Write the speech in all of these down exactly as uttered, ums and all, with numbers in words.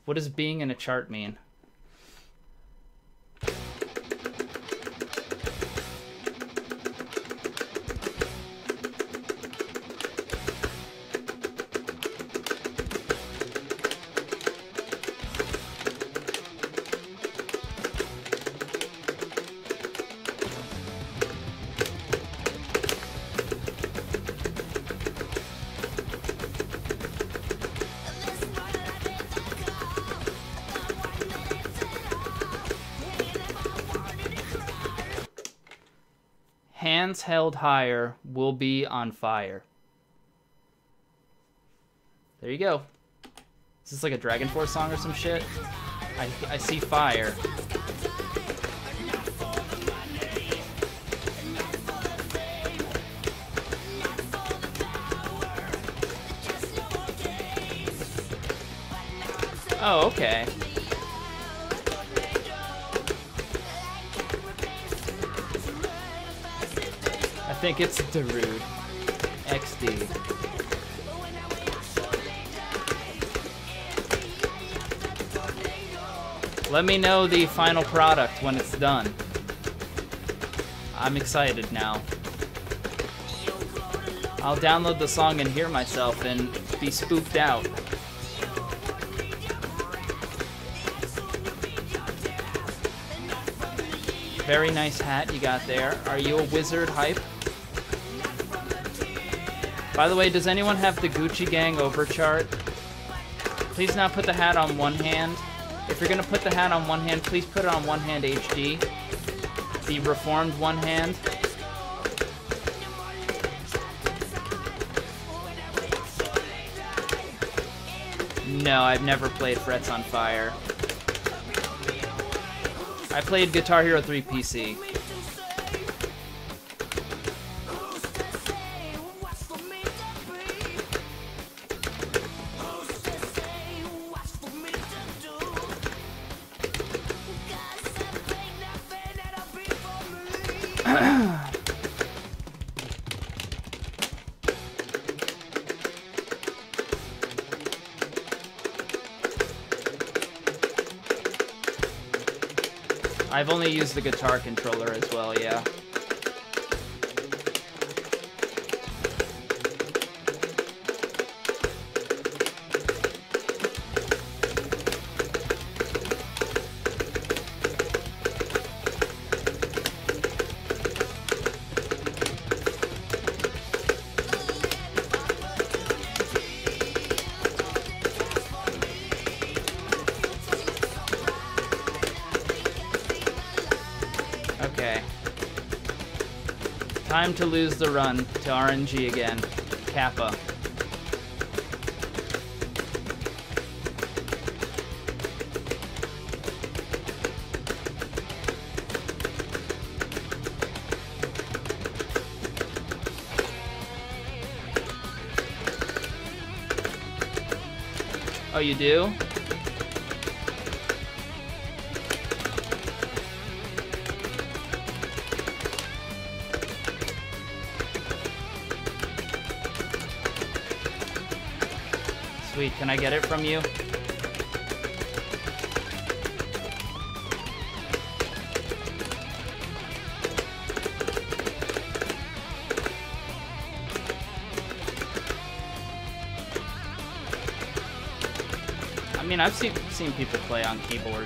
What does being in a chart mean? Hands held higher will be on fire. There you go. Is this like a Dragon Force song or some shit? I, I see fire. Oh, okay. I think it's Darude. X D. Let me know the final product when it's done. I'm excited now. I'll download the song and hear myself and be spooked out. Very nice hat you got there. Are you a wizard hype? By the way, does anyone have the Gucci Gang overchart? Please not put the hat on one hand. If you're gonna put the hat on one hand, please put it on one hand H D. The reformed one hand. No, I've never played Frets on Fire. I played Guitar Hero three P C. I've only used the guitar controller as well, yeah. Time to lose the run to R N G again. Kappa. Oh, you do? Sweet, can I get it from you? I mean, I've seen seen people play on keyboard.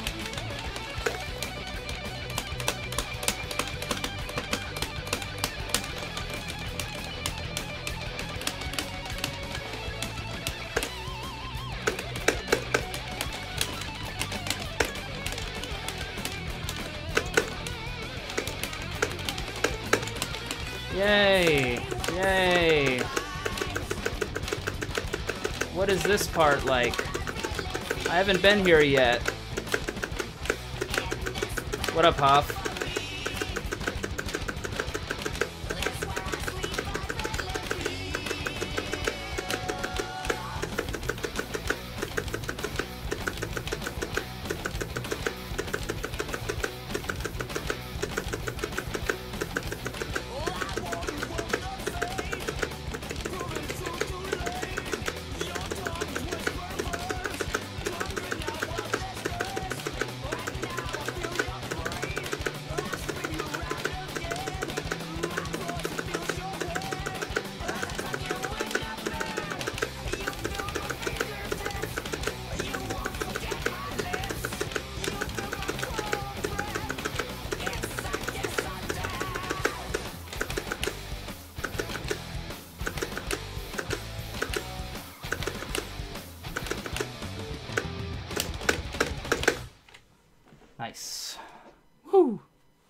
Yay! Yay! What is this part like? I haven't been here yet. What up, Hoff?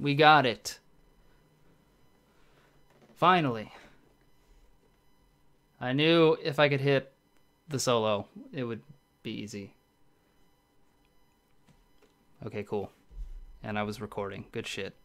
We got it. Finally. I knew if I could hit the solo, it would be easy. Okay, cool. And I was recording. Good shit.